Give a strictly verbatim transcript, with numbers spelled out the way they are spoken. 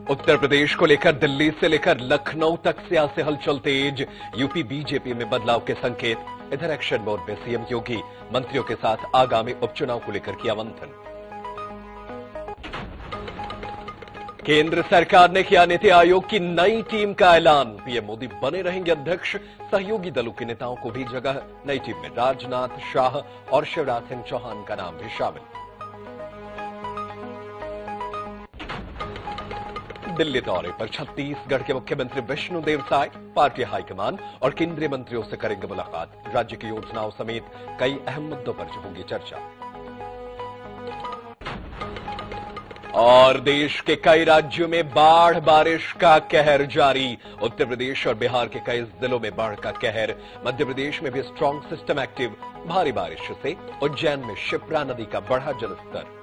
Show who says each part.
Speaker 1: उत्तर प्रदेश को लेकर दिल्ली से लेकर लखनऊ तक सियासी हलचल तेज। यूपी बीजेपी में बदलाव के संकेत। इधर एक्शन मोड में सीएम योगी मंत्रियों के साथ आगामी उपचुनाव को लेकर किया मंथन। केंद्र सरकार ने किया नीति आयोग की नई टीम का ऐलान। पीएम मोदी बने रहेंगे अध्यक्ष। सहयोगी दलों के नेताओं को भी जगह। नई टीम में राजनाथ, शाह और शिवराज सिंह चौहान का नाम भी शामिल। दिल्ली दौरे पर छत्तीसगढ़ के मुख्यमंत्री विष्णुदेव साय पार्टी हाईकमान और केंद्रीय मंत्रियों से करेंगे मुलाकात। राज्य की योजनाओं समेत कई अहम मुद्दों पर होगी चर्चा। और देश के कई राज्यों में बाढ़ बारिश का कहर जारी। उत्तर प्रदेश और बिहार के कई जिलों में बाढ़ का कहर। मध्य प्रदेश में भी स्ट्रांग सिस्टम एक्टिव। भारी बारिश से उज्जैन में शिप्रा नदी का बढ़ा जलस्तर।